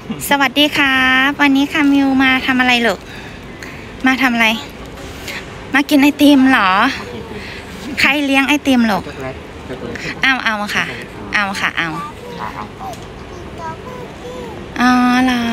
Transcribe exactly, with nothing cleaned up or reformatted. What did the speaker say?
สวัสดีครับวันนี้คามิวมาทำอะไรหรอมาทำอะไรมากินไอติมเหรอใครเลี้ยงไอติมหรอเอาเอาค่ะเอาค่ะเอาอ๋อเหรอ